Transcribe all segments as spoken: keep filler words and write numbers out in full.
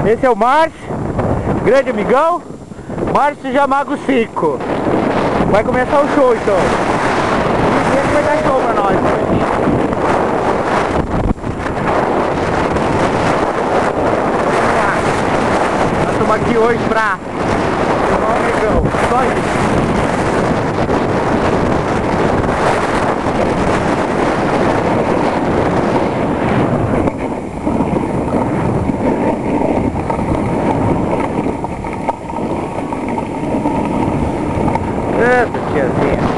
Esse é o Márcio, grande amigão, Márcio Jamago cinco. Vai começar o show então. E ele vai dar show pra nós. Nós estamos aqui hoje pra tomar um amigão, só isso. Eita, tiazinha.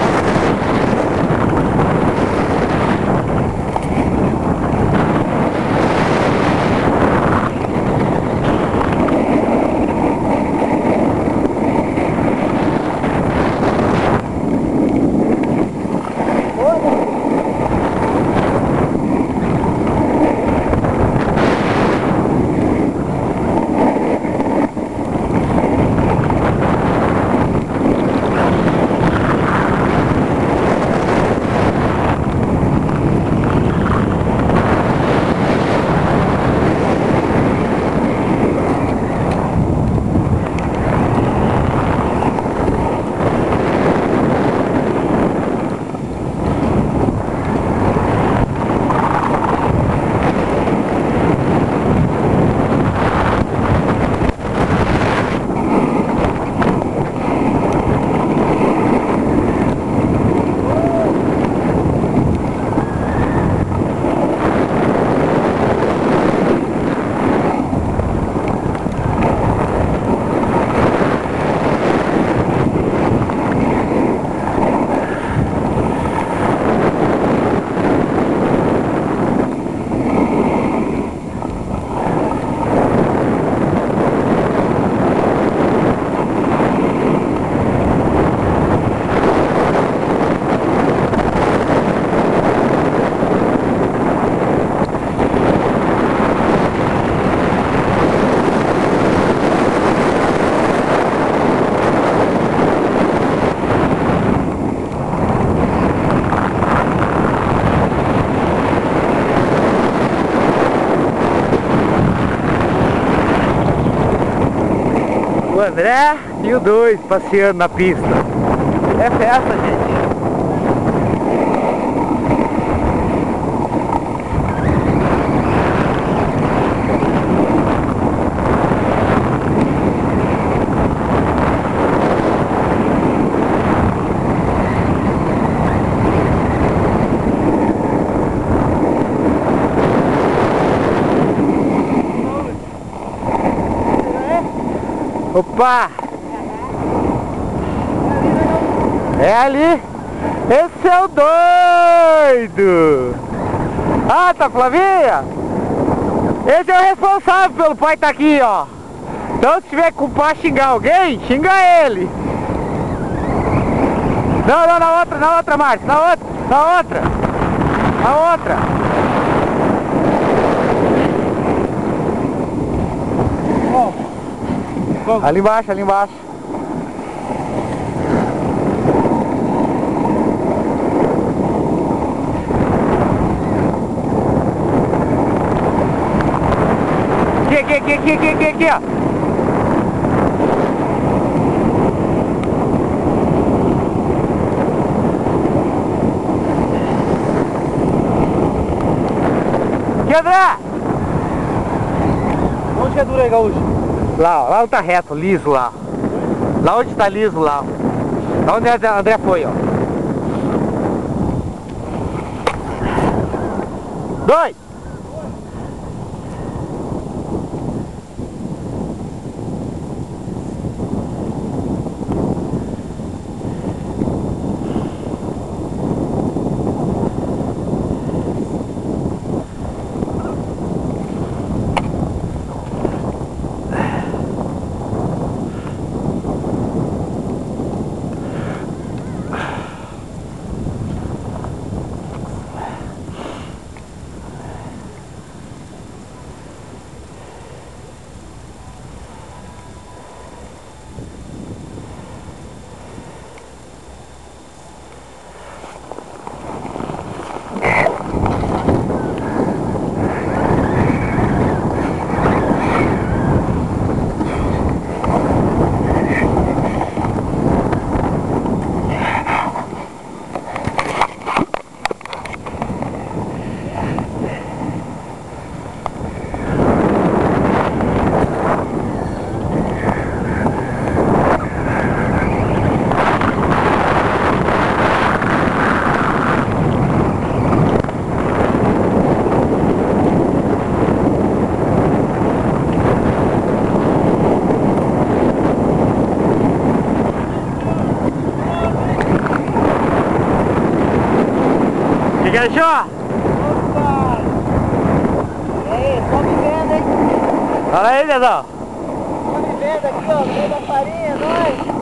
O André e o dois passeando na pista. É festa, gente. Opa! É ali! Esse é o doido! Ah, tá, Flavinha? Esse é o responsável pelo pai tá aqui, ó. Então se tiver culpar xingar alguém, xinga ele! Não, não, na outra, na outra, Márcio, na outra, na outra! Na outra! Ali embaixo, ali embaixo. Aqui, aqui, aqui, aqui, aqui, aqui, aqui, ó. Aqui, André! Onde que é duro aí, Gaúcho? Lá, ó, lá onde tá reto, liso lá. Lá onde tá liso lá. Lá onde o André foi, ó. Dois! Fala aí, Dedão. Tô vivendo aqui, ó, no meio da farinha, nós.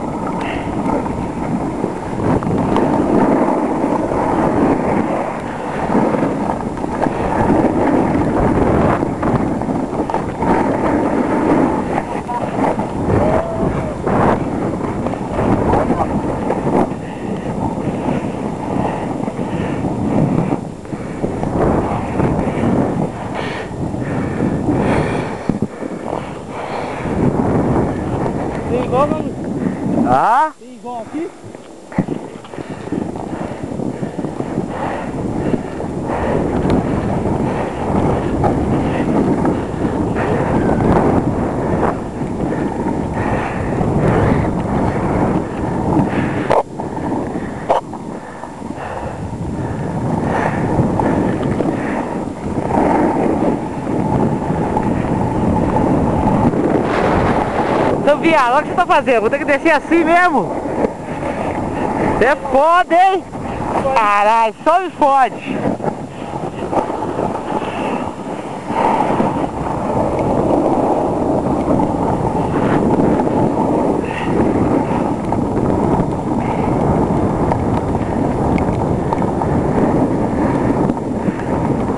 Tem igual não? Ah? Tem igual aqui? Seu viado, olha o que você tá fazendo, vou ter que descer assim mesmo. Você é foda, hein? Caralho, só me fode.